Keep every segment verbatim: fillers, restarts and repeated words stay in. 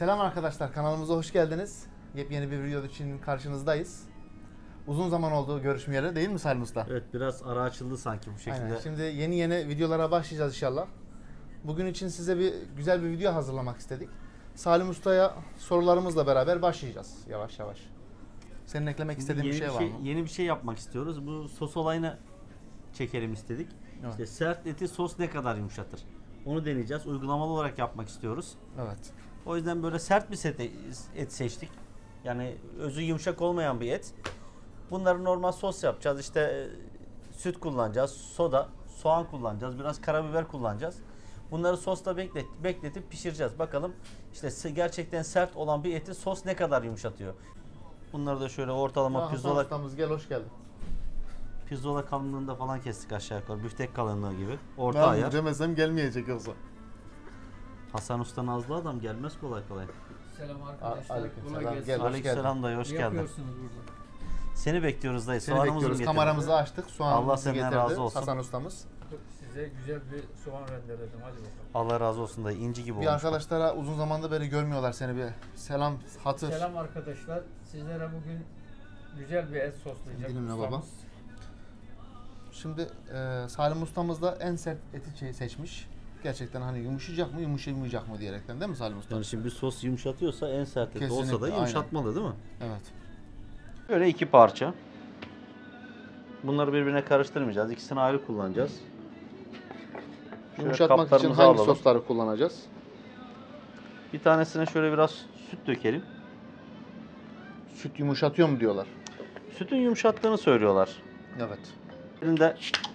Selam arkadaşlar, kanalımıza hoş geldiniz. Yepyeni bir video için karşınızdayız. Uzun zaman oldu görüşmeyeli, değil mi Salim Usta? Evet, biraz ara açıldı sanki bu şekilde. Aynen. Şimdi yeni yeni videolara başlayacağız inşallah. Bugün için size bir güzel bir video hazırlamak istedik. Salim Usta'ya sorularımızla beraber başlayacağız yavaş yavaş. Senin eklemek Şimdi istediğin bir şey, bir var şey mı? Yeni bir şey yapmak istiyoruz. Bu sos olayını çekelim istedik. Evet. İşte sert eti sos ne kadar yumuşatır? Onu deneyeceğiz. Uygulamalı olarak yapmak istiyoruz. Evet. O yüzden böyle sert bir set et seçtik. Yani özü yumuşak olmayan bir et. Bunları normal sos yapacağız. İşte süt kullanacağız, soda, soğan kullanacağız, biraz karabiber kullanacağız. Bunları sosta beklet, bekletip pişireceğiz. Bakalım işte gerçekten sert olan bir eti sos ne kadar yumuşatıyor. Bunları da şöyle ortalama pirzola, Ustamız gel, hoş geldin. pirzola kalınlığında falan kestik aşağı yukarı. Büftek kalınlığı gibi. Orta Ben ayar. demesem gelmeyecek yoksa. Hasan Usta nazlı adam, gelmez kolay kolay. Selam arkadaşlar. Aleykümselam. Kolay gelsin. Gel, hoş Aleykümselam dayı, hoş Ne geldin. yapıyorsunuz burada? Seni bekliyoruz dayı. Seni Soğanımızı bekliyoruz. mı getirdin? Kameramızı açtık. Soğanımızı Allah senden getirdi razı olsun. Hasan Ustamız. Size güzel bir soğan rendeledim. Hadi bakalım. Allah razı olsun dayı. İnci gibi Bir olmuş. arkadaşlara uzun zamandır beri görmüyorlar seni, bir selam, hatır. Selam arkadaşlar. Sizlere bugün güzel bir et soslayacak. Dilimle ustamız. baba. Şimdi e, Salim Ustamız da en sert eti şey seçmiş. Gerçekten hani yumuşayacak mı, yumuşamayacak mı diyerekten, değil mi Salim Usta? Yani şimdi bir sos yumuşatıyorsa en sert et olsa Kesinlikle, da yumuşatmalı değil mi? Evet. Böyle iki parça. Bunları birbirine karıştırmayacağız. İkisini ayrı kullanacağız. Şöyle Yumuşatmak için kaplarımızı hangi alalım. sosları kullanacağız? Bir tanesine şöyle biraz süt dökelim. Süt yumuşatıyor mu diyorlar. Sütün yumuşattığını söylüyorlar. Evet. Birinde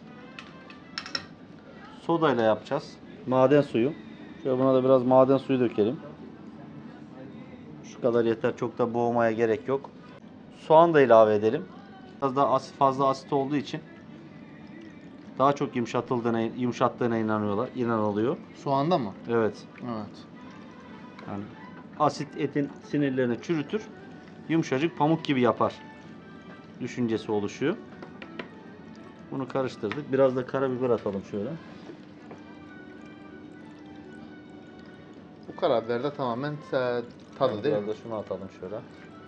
sodayla yapacağız. Maden suyu. Şöyle buna da biraz maden suyu dökelim. Şu kadar yeter. Çok da boğmaya gerek yok. Soğan da ilave edelim. Biraz daha asit, fazla asit olduğu için daha çok yumuşatıldığına, yumuşattığına inanıyorlar, inanılıyor. Soğanda mı? Evet. Evet. Yani asit etin sinirlerini çürütür, yumuşacık pamuk gibi yapar düşüncesi oluşuyor. Bunu karıştırdık. Biraz da karabiber atalım şöyle. Bu karabiber de tamamen e, tadı değil Biraz mi? da şunu atalım şöyle.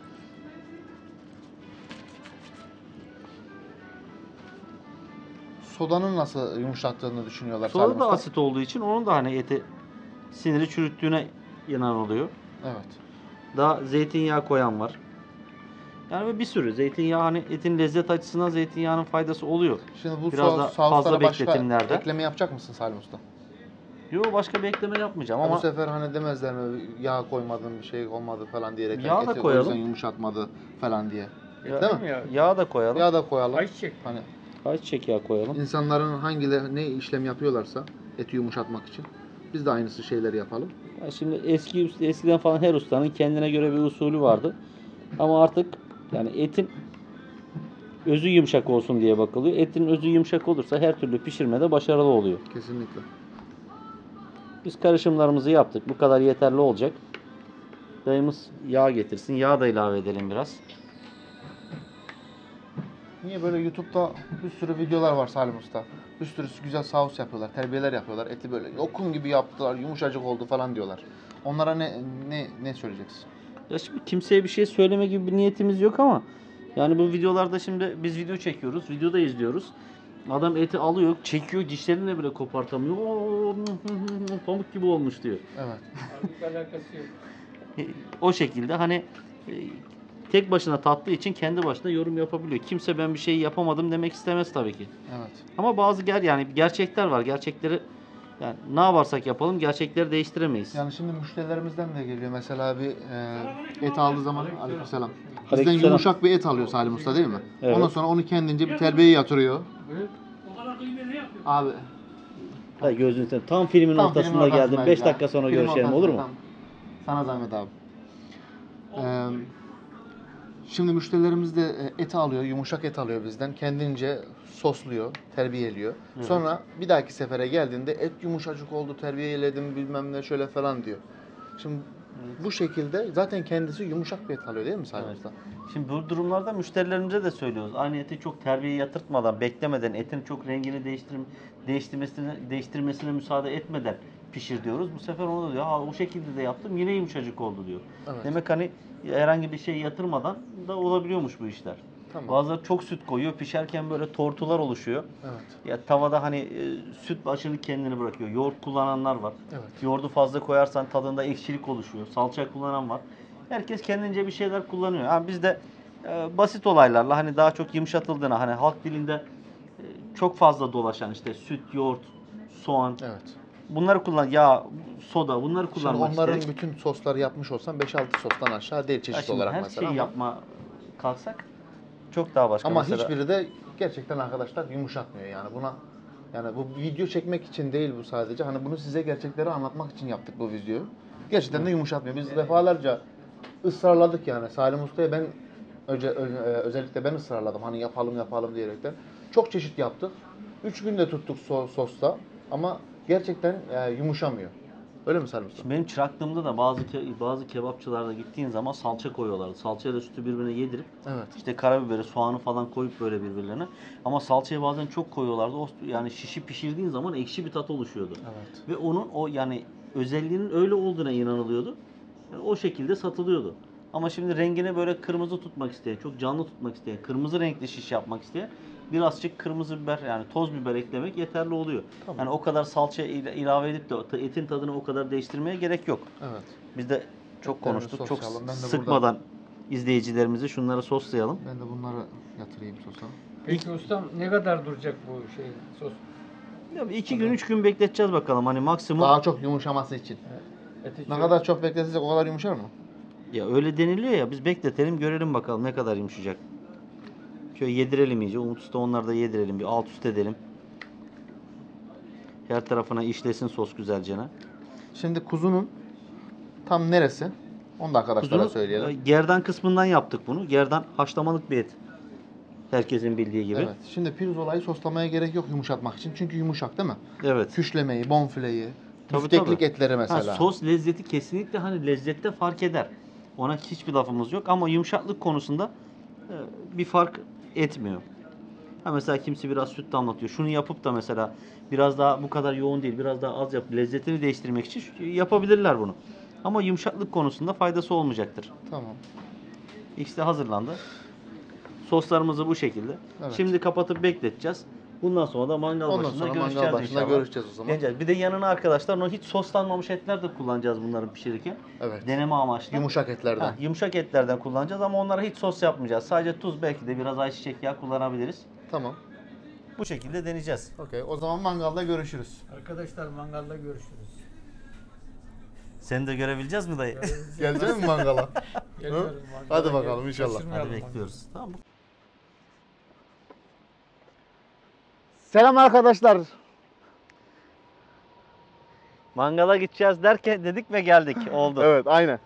Sodanın nasıl yumuşattığını düşünüyorlar Soda Salim da Usta? asit olduğu için onun da hani eti siniri çürüttüğüne inanılıyor. Evet. Daha zeytinyağı koyan var. Yani bir sürü zeytinyağı, hani etin lezzet açısından zeytinyağının faydası oluyor. Şimdi bu Biraz sos, da soslara fazla başka bekletimlerde. ekleme yapacak mısın Salim Usta? Yok, başka bir ekleme yapmayacağım Ama ama bu sefer hani demezler mi, yağ koymadın, bir şey olmadı falan diyerek. Yağ da eti koyalım. O yüzden yumuşatmadı falan diye. Ya- Değil mi? Ya, yağ da koyalım. Yağ da koyalım. ayçiçek. Hani Ayçiçek yağı koyalım. insanların hangileri ne işlem yapıyorlarsa eti yumuşatmak için biz de aynısı şeyleri yapalım. Ya şimdi eski eskiden falan her ustanın kendine göre bir usulü vardı. Ama artık yani etin özü yumuşak olsun diye bakılıyor. Etin özü yumuşak olursa her türlü pişirmede başarılı oluyor. Kesinlikle. Biz karışımlarımızı yaptık. Bu kadar yeterli olacak. Dayımız yağ getirsin. Yağ da ilave edelim biraz. Niye böyle YouTube'da bir sürü videolar var Salim Usta. Bir sürü güzel saus yapıyorlar, terbiyeler yapıyorlar. Eti böyle lokum gibi yaptılar, yumuşacık oldu falan diyorlar. Onlara ne ne ne söyleyeceksin? Ya şimdi kimseye bir şey söyleme gibi bir niyetimiz yok ama yani bu videolarda şimdi biz video çekiyoruz. Videoda izliyoruz. Adam eti alıyor, çekiyor, dişlerini bile kopartamıyor. Oo, pamuk gibi olmuş diyor. Evet. Halbuki alakası yok. O şekilde hani e, tek başına tattığı için kendi başına yorum yapabiliyor. Kimse ben bir şey yapamadım demek istemez tabii ki. Evet. Ama bazı ger yani gerçekler var. Gerçekleri yani ne yaparsak yapalım gerçekleri değiştiremeyiz. Yani şimdi müşterilerimizden de geliyor. Mesela bir e, et aldığı zaman aleykümselam. Bizden Aleykümselam. yumuşak bir et alıyor Salim Usta, değil mi? Evet. Ondan sonra onu kendince bir terbiyeye yatırıyor. Buyur. Abi Ha, gözünü seveyim. Tam filmin tam ortasında filmin geldim. ortasındayız beş ya. dakika sonra Film görüşelim, olur mu? ortasında tam. Sana zahmet abi. Ee, şimdi müşterilerimiz de e, eti alıyor, yumuşak et alıyor bizden. Kendince sosluyor, terbiyeliyor. Evet. Sonra bir dahaki sefere geldiğinde et yumuşacık oldu, terbiyeledim bilmem ne şöyle falan diyor. Şimdi bu şekilde zaten kendisi yumuşak bir et alıyor, değil mi Salim Evet. Usta? Şimdi bu durumlarda müşterilerimize de söylüyoruz. Aynı eti çok terbiye yatırtmadan, beklemeden, etin çok rengini değiştir değiştirmesine, değiştirmesine müsaade etmeden pişir diyoruz. Bu sefer onu da diyor. Ha o şekilde de yaptım yine yumuşacık oldu diyor. Evet. Demek hani herhangi bir şey yatırmadan da olabiliyormuş bu işler. Tamam. Bazıları çok süt koyuyor. Pişerken böyle tortular oluşuyor. Evet. Ya tavada hani e, süt aşırı kendini bırakıyor. Yoğurt kullananlar var. Evet. Yoğurdu fazla koyarsan tadında ekşilik oluşuyor. Salça kullanan var. Herkes kendince bir şeyler kullanıyor. Ha, biz de e, basit olaylarla hani daha çok yumuşatıldığına hani halk dilinde e, çok fazla dolaşan işte süt, yoğurt, soğan Evet. bunları kullan yağ, soda bunları Şimdi kullanmak onların istedik. bütün sosları yapmış olsan beş altı sostan aşağı değil Ya çeşit şimdi olarak her mesela şeyi ama, yapma kalksak çok daha başka. ama Mesela hiçbiri de gerçekten arkadaşlar yumuşatmıyor yani buna. Yani bu video çekmek için değil bu sadece. Hani bunu size gerçekleri anlatmak için yaptık bu videoyu. Gerçekten de yumuşatmıyor. Biz defalarca ısrarladık yani. Salim Usta'ya ben öce, ö- e, özellikle ben ısrarladım. Hani yapalım yapalım diyerekten. Çok çeşit yaptık. Üç günde tuttuk so- sosta ama gerçekten e, yumuşamıyor. Öyle mi Salim Usta? Şimdi benim çıraklığımda da bazı ke- bazı kebapçılarda gittiğin zaman salça koyuyorlar. Salçayla sütü birbirine yedirip Evet. işte karabiberi, soğanı falan koyup böyle birbirlerine. Ama salçayı bazen çok koyuyorlardı. O yani şişi pişirdiğin zaman ekşi bir tat oluşuyordu. Evet. Ve onun o yani özelliğinin öyle olduğuna inanılıyordu. Yani o şekilde satılıyordu. Ama şimdi rengini böyle kırmızı tutmak isteyen, çok canlı tutmak isteyen, kırmızı renkli şiş yapmak isteyen birazcık kırmızı biber yani toz biber eklemek yeterli oluyor. Tamam. Yani o kadar salça ila- ilave edip de etin tadını o kadar değiştirmeye gerek yok. Evet. Biz de çok Etlerini konuştuk. Çok soslayalım. Ben de sıkmadan izleyicilerimizi şunları soslayalım. Ben de bunları yatırayım sosa. Peki ustam ne kadar duracak bu şey sos? Ya iki gün, üç gün bekleteceğiz bakalım. Hani maksimum Daha çok yumuşaması için. Eti Ne çok- kadar çok bekletirsek o kadar yumuşar mı? ya öyle deniliyor ya biz bekletelim görelim bakalım ne kadar yumuşayacak. Şöyle yedirelim iyice. Umut Usta onları da yedirelim. Bir alt üst edelim. Her tarafına işlesin sos güzelce. Şimdi kuzunun tam neresi? Onu da arkadaşlara Kuzunu e, söyleyelim. gerdan kısmından yaptık bunu. Gerdan haşlamalık bir et. Herkesin bildiği gibi. Evet. Şimdi pirzolayı soslamaya gerek yok yumuşatmak için. Çünkü yumuşak değil mi? Evet. Küşlemeyi, bonfileyi, Tabii, büfteklik tabii. etleri mesela. Ha, sos lezzeti kesinlikle hani lezzette fark eder. Ona hiçbir lafımız yok ama yumuşaklık konusunda e, bir fark etmiyor. Ha mesela kimse biraz süt damlatıyor. Şunu yapıp da mesela biraz daha bu kadar yoğun değil, biraz daha az yapıp lezzetini değiştirmek için yapabilirler bunu. Ama yumuşaklık konusunda faydası olmayacaktır. Tamam. İkisi de hazırlandı. Soslarımızı bu şekilde. Evet. Şimdi kapatıp bekleteceğiz. Bundan sonra da mangal Ondan başında sonra mangal görüşeceğiz başında inşallah. görüşeceğiz o zaman. Deneyeceğiz. Bir de yanına arkadaşlar onu hiç soslanmamış etler de kullanacağız bunları pişirirken. Evet. Deneme amaçlı. Yumuşak etlerden. Ha, yumuşak etlerden kullanacağız ama onlara hiç sos yapmayacağız. Sadece tuz belki de biraz ayçiçek yağı kullanabiliriz. Tamam. Bu şekilde deneyeceğiz. Okey. O zaman mangalda görüşürüz. Arkadaşlar mangalda görüşürüz. Seni de görebileceğiz mi dayı? Gelecek mi mangala? Geliyorum Hı? mangala, Hadi bakalım gel- inşallah. kaçırmayalım Hadi mangalı. bekliyoruz. Tamam. Selam arkadaşlar. Mangala gideceğiz derken dedik ve geldik. Oldu. Evet, aynen.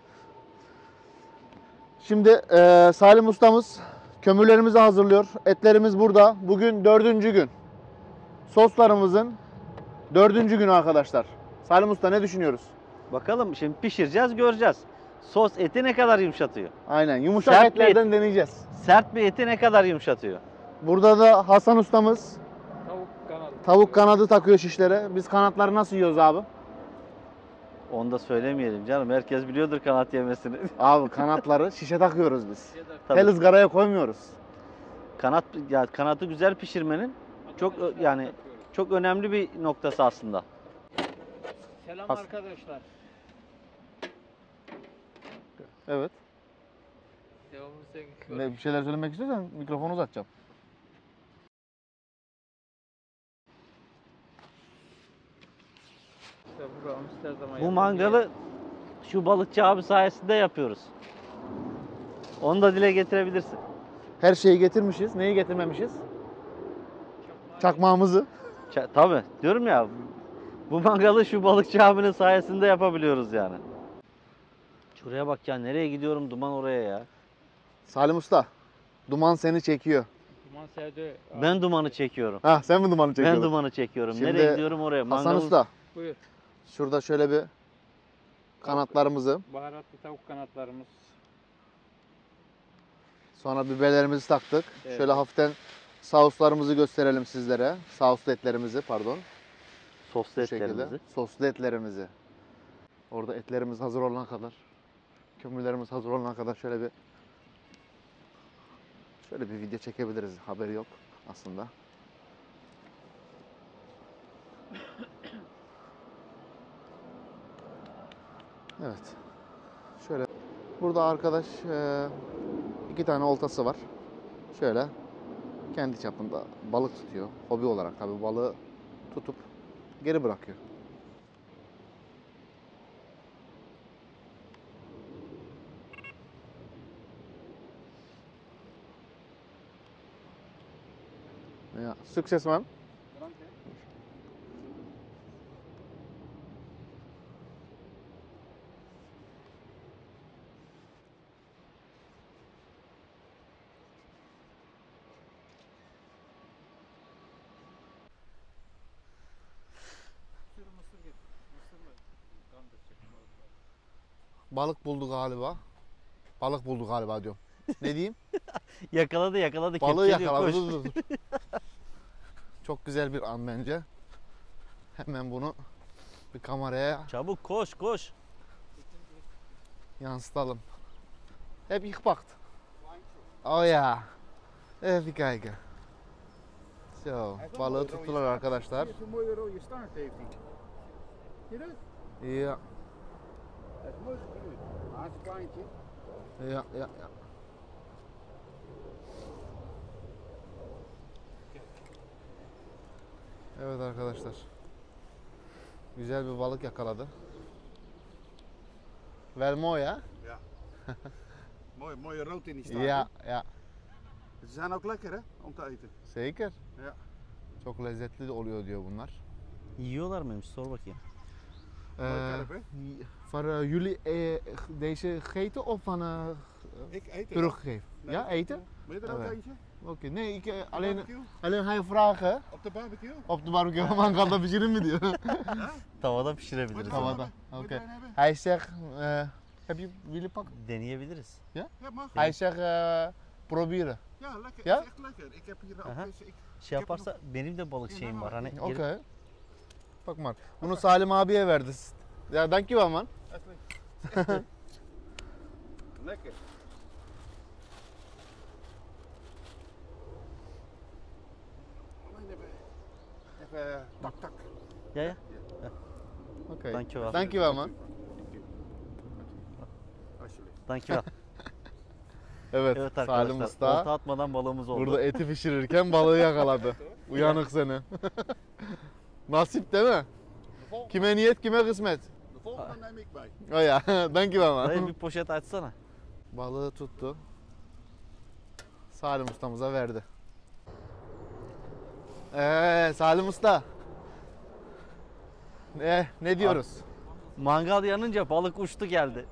Şimdi e, Salim ustamız kömürlerimizi hazırlıyor. Etlerimiz burada. Bugün dördüncü gün. Soslarımızın dördüncü günü arkadaşlar. Salim usta ne düşünüyoruz? Bakalım şimdi pişireceğiz, göreceğiz. Sos eti ne kadar yumuşatıyor? Aynen. Yumuşak Sert bir etlerden deneyeceğiz. Sert bir eti ne kadar yumuşatıyor? Burada da Hasan ustamız Tavuk kanadı. tavuk kanadı takıyor şişlere. Biz kanatları nasıl yiyoruz abi? Onu da söylemeyelim canım. Herkes biliyordur kanat yemesini. Abi kanatları şişe takıyoruz biz. Tabii. Tel ızgaraya koymuyoruz. Kanat ya kanatı güzel pişirmenin çok ö- yani çok önemli bir noktası aslında. Selam Has- arkadaşlar. Evet. Devamlı sen- Ne, bir şeyler söylemek istiyorsan mikrofonu uzatacağım. İşte bu Amsterdam'a Bu yakın bir mangalı şu balıkçı abi sayesinde yapıyoruz. Onu da dile getirebilirsin. Her şeyi getirmişiz. Neyi getirmemişiz? Çakmağımızı. Ç- Tabii diyorum ya bu mangalı şu balıkçı abinin sayesinde yapabiliyoruz yani. Şuraya bak ya nereye gidiyorum duman oraya ya. Salim Usta, duman seni çekiyor. Duman sevdi. Ben dumanı çekiyorum. Ha sen mi dumanı çekiyordun? Ben dumanı çekiyorum. Şimdi Nereye gidiyorum oraya. Hasan Mangalın- Usta, Buyur. şurada şöyle bir kanatlarımızı, Baharatlı tavuk kanatlarımız. sonra biberlerimizi taktık. Evet. Şöyle hafiften sauslarımızı gösterelim sizlere. Sauslu etlerimizi pardon. Soslu Bu şekilde etlerimizi. soslu etlerimizi. Orada etlerimiz hazır olana kadar, kömürlerimiz hazır olana kadar şöyle bir şöyle bir video çekebiliriz. Haberi yok aslında. Evet. Şöyle burada arkadaş e, iki tane oltası var. Şöyle kendi çapında balık tutuyor. Hobi olarak tabii balığı tutup geri bırakıyor. Ja, succes man. Sürü mısır getir. Mısırla kandıracak. Balık buldu galiba. Balık buldu galiba diyorum. Ne diyeyim? Yakaladı yakaladı. Balığı kepçeliyor, yakaladı. koş. Dur, dur, dur. Çok güzel bir an bence. Hemen bunu bir kameraya Çabuk koş koş. yansıtalım. Heb je gepakt? Oh ja. Even kijken. Zo, balığı tuttular arkadaşlar. Hier is een mooie rode staart heeft hij. Zie je dat? Ja, Dat is mooi gekleurd. Maar het is een kleintje. ja, ja, ja. Evet arkadaşlar. Güzel bir balık yakaladı. Vermo ya? Ja. mooi, mooie rood in die staart. Ja, hè? ja. Ze zijn ook lekker hè, om te eten. Zeker. Ja. Çok lezzetli oluyor diyor bunlar. Yiyorlar mıymış? Sor bakayım. Ee, karp, hè? Voor eh, jullie eh, deze gegeten of van eh, Ik eet het. teruggegeven? Nee, Ja, eten? Wil je er ook Evet. eentje? Oké, nee, ik, eh, Op de alleen, barbecue? alleen hij vragen Op de barbecue? op de barbecue mangalda pişirir mi diyor. Tavada Moet je pişirebiliriz. er ama. Tavada. een- moet je Oké. er een hebben? Hij zegt, eh, heb je willen pakken? Deneyebiliriz. Ja, mag. Hij zegt, eh, proberen. Ja, lekker. Ja? Het is echt lekker. Ik heb hier ook Aha. eens- ik, Şey yaparsa benim de balık şeyim var. Hani Oké. gelip- Bak maar. Bunu Salim abiye verdi. Ya dankjewel man. Alsjeblieft. Lekker. Alleen even, even tak tak. Ya ya. Oké. Dankjewel. Dankjewel man. Alsjeblieft. Dankjewel. Evet, Evet Salim arkadaşlar. Usta Olta atmadan balığımız oldu. burada eti pişirirken balığı yakaladı. Uyanık seni. Nasip değil mi? De volgende, Kime niyet kime kısmet. de volgende neem ik mee. O ya. Dankjewel Dayı man. bir poşet açsana. Balığı tuttu. Salim ustamıza verdi. Eee Salim Usta. Ne, ne diyoruz? Mangal yanınca balık uçtu geldi.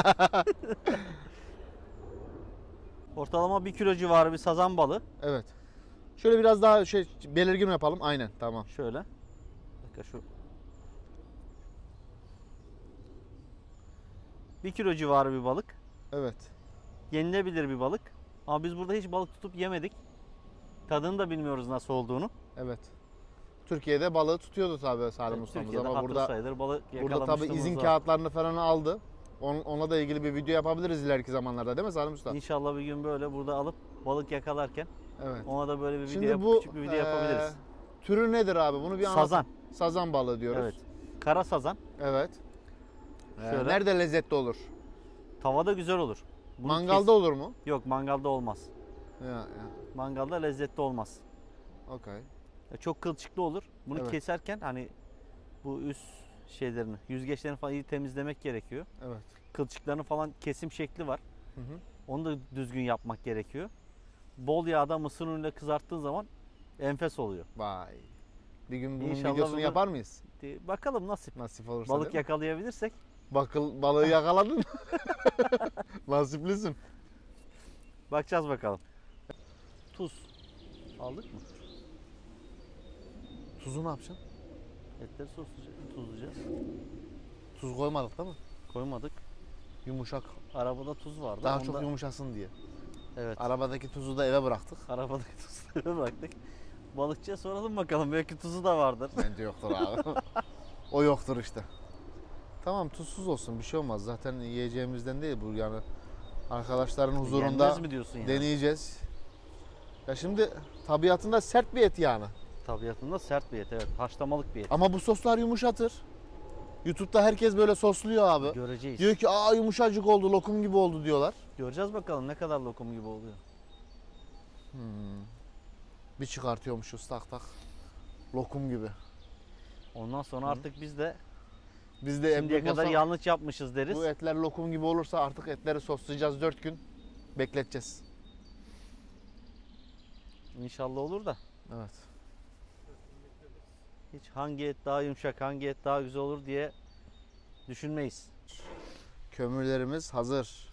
Ortalama bir kilo civarı bir sazan balığı. Evet. Şöyle biraz daha şey belirgin yapalım. Aynen, tamam. Şöyle. Bir dakika şu. Bir kilo civarı bir balık. Evet. Yenilebilir bir balık. Ama biz burada hiç balık tutup yemedik. Tadını da bilmiyoruz nasıl olduğunu. Evet. Türkiye'de balığı tutuyordu tabii Salim Evet, ustamız Türkiye'de ama hatır burada sayılır balık burada tabii yakalamışlığımız izin var. kağıtlarını falan aldı. On- Onunla da ilgili bir video yapabiliriz ileriki zamanlarda değil mi Salim Usta? İnşallah bir gün böyle burada alıp balık yakalarken Evet. ona da böyle bir video Şimdi yap- bu küçük bir video eee, yapabiliriz. türü nedir abi? Bunu bir anlat. Sazan. Sazan balığı diyoruz. Evet. Kara sazan. Evet. Ee, Şöyle. nerede lezzetli olur? Tavada güzel olur. Bunu Mangalda kes- olur mu? Yok, mangalda olmaz. Ya, ya. Mangalda lezzetli olmaz. Okey. Ya çok kılçıklı olur. Bunu Evet. keserken hani bu üst şeylerini, yüzgeçlerini falan iyi temizlemek gerekiyor. Evet. Kılçıklarının falan kesim şekli var. Hı hı. Onu da düzgün yapmak gerekiyor. Bol yağda mısır unuyla kızarttığın zaman enfes oluyor. Vay. Bir gün bunun İnşallah videosunu bugün- yapar mıyız? De- Bakalım nasip. Nasip olursa Balık değil mi? yakalayabilirsek. Bakıl, balığı yakaladın mı? Nasiplisin. Bakacağız bakalım. Tuz. Aldık mı? Tuzu ne yapacaksın? Etleri soslayacağız, tuzlayacağız. Tuz koymadık değil mi? Koymadık. Yumuşak. Arabada tuz vardı. Daha Onu çok da- yumuşasın diye. Evet. Arabadaki tuzu da eve bıraktık. Arabadaki tuzları bıraktık. Balıkçıya soralım bakalım. Belki tuzu da vardır. Bence yoktur abi. O yoktur işte. Tamam tuzsuz olsun bir şey olmaz. Zaten yiyeceğimizden değil bu yani. Arkadaşların huzurunda Yenmez mi diyorsun ya? deneyeceğiz. Ya şimdi tabiatında sert bir et yani. Tabiatında sert bir et, evet. Haşlamalık bir et. Ama bu soslar yumuşatır. YouTube'da herkes böyle sosluyor abi. Göreceğiz. Diyor ki aa yumuşacık oldu, lokum gibi oldu diyorlar. Göreceğiz bakalım ne kadar lokum gibi oluyor. Bir çıkartıyormuşuz tak tak. Lokum gibi. Ondan sonra artık biz de Biz de şimdiye bundan kadar sonra yanlış yapmışız deriz. bu etler lokum gibi olursa artık etleri soslayacağız dört gün. Bekleteceğiz. İnşallah olur da. Evet. Hiç hangi et daha yumuşak, hangi et daha güzel olur diye düşünmeyiz. Kömürlerimiz hazır.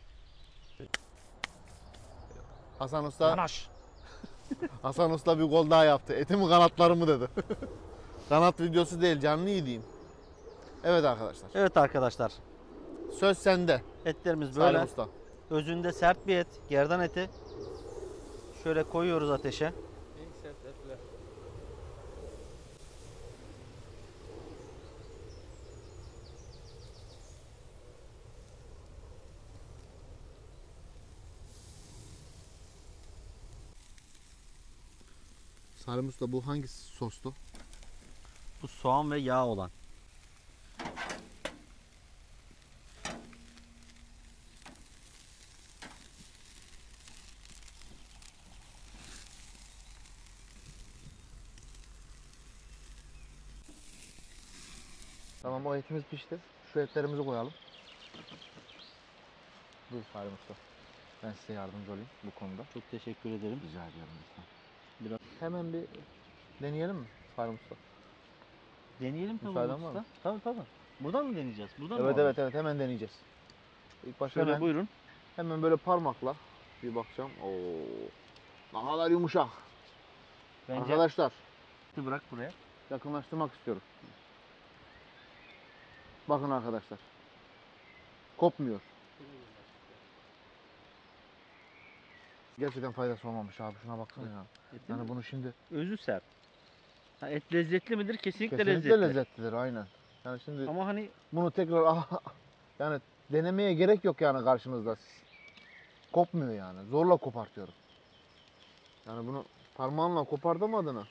Hasan Usta Yanaş. Hasan Usta bir gol daha yaptı. Eti mi kanatları mı dedi. Kanat videosu değil canlı yediğim. Evet arkadaşlar. Evet arkadaşlar. Söz sende. Etlerimiz Salim böyle. Usta. Özünde sert bir et. Gerdan eti. Şöyle koyuyoruz ateşe. En sert etler. Salim Usta bu hangi sostu? Bu soğan ve yağ olan. Tamam o etimiz pişti. Şu etlerimizi koyalım. Buyur Salim Usta. Ben size yardımcı olayım bu konuda. Çok teşekkür ederim. Rica ediyorum lütfen. Biraz Hemen bir deneyelim mi Salim Usta? deneyelim tabii Müsaaden var usta. mı? Tabii tabii. Buradan mı deneyeceğiz? Buradan mı Evet alalım? evet evet hemen deneyeceğiz. İlk başta Şöyle hemen, buyurun. hemen böyle parmakla bir bakacağım. Oo. Ne kadar yumuşak. Bence Arkadaşlar bırak buraya. yakınlaştırmak istiyorum. Bakın arkadaşlar. Kopmuyor. Gerçekten faydası olmamış abi şuna baksana ya. Etin Yani bunu şimdi özü sert. Ha, et lezzetli midir? Kesinlikle, kesinlikle lezzetli. lezzetlidir aynen. Yani şimdi Ama hani bunu tekrar yani denemeye gerek yok yani karşınızda. Kopmuyor yani. Zorla kopartıyorum. Yani bunu parmağınla kopartamadığını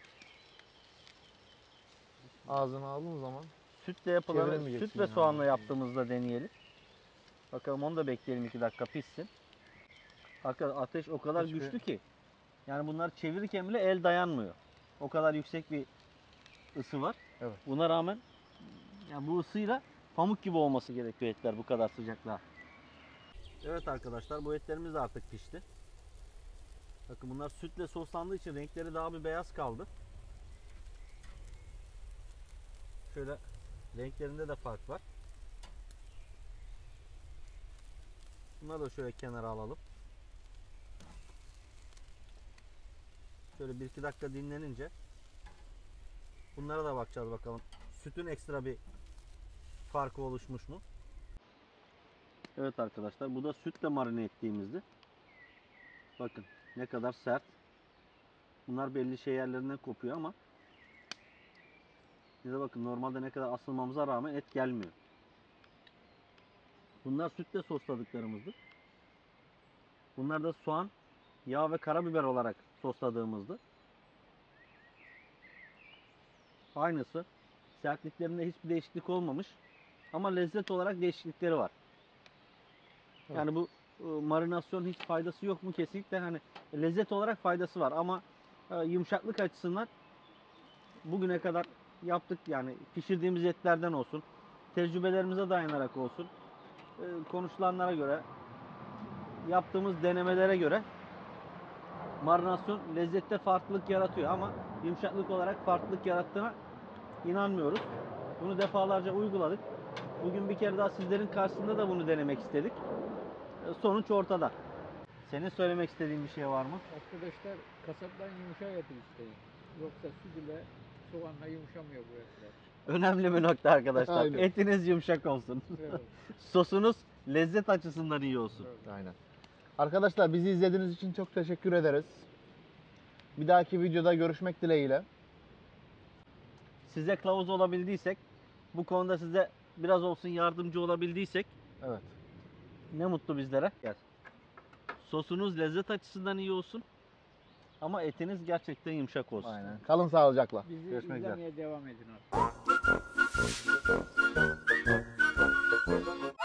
ağzına aldığın zaman sütle yapılanı Çeviremeyeceksin süt ve yani. soğanla yaptığımızda deneyelim. Bakalım onu da bekleyelim iki dakika pişsin. Arkadaşlar ateş o kadar Hiçbir- güçlü ki. Yani bunlar çevirirken bile el dayanmıyor. O kadar yüksek bir ısı var. Evet. Buna rağmen yani bu ısıyla pamuk gibi olması gerekiyor etler bu kadar sıcaklığa. Evet arkadaşlar bu etlerimiz de artık pişti. Bakın bunlar sütle soslandığı için renkleri daha bir beyaz kaldı. Şöyle renklerinde de fark var. Bunları da şöyle kenara alalım. Şöyle bir iki dakika dinlenince bunlara da bakacağız bakalım. Sütün ekstra bir farkı oluşmuş mu? Evet arkadaşlar bu da sütle marine ettiğimizdi. Bakın ne kadar sert. Bunlar belli şey yerlerinden kopuyor ama bize bakın normalde ne kadar asılmamıza rağmen et gelmiyor. Bunlar sütle sosladıklarımızdı. Bunlar da soğan, yağ ve karabiber olarak sosladığımızdı. Aynısı. Sertliklerinde hiçbir değişiklik olmamış. Ama lezzet olarak değişiklikleri var. Yani bu e, marinasyon hiç faydası yok mu? Kesinlikle hani lezzet olarak faydası var ama e, yumuşaklık açısından bugüne kadar yaptık yani pişirdiğimiz etlerden olsun, tecrübelerimize dayanarak olsun, e, konuşulanlara göre, yaptığımız denemelere göre marinasyon lezzette farklılık yaratıyor ama yumuşaklık olarak farklılık yarattığına inanmıyoruz. Bunu defalarca uyguladık. Bugün bir kere daha sizlerin karşısında da bunu denemek istedik. E, Sonuç ortada. Senin söylemek istediğin bir şey var mı? Arkadaşlar kasaptan yumuşak et isteyin. Yoksa süt ile soğanla yumuşamıyor bu etler. Önemli bir nokta arkadaşlar. Aynen. Etiniz yumuşak olsun. Evet. Sosunuz lezzet açısından iyi olsun. Evet. aynen. Arkadaşlar bizi izlediğiniz için çok teşekkür ederiz. Bir dahaki videoda görüşmek dileğiyle. size kılavuz olabildiysek, bu konuda size biraz olsun yardımcı olabildiysek Evet. ne mutlu bizlere. Gel. Sosunuz lezzet açısından iyi olsun ama etiniz gerçekten yumuşak olsun. Aynen. Kalın sağlıcakla. Bizi Görüşmek üzere. izlemeye devam edin artık.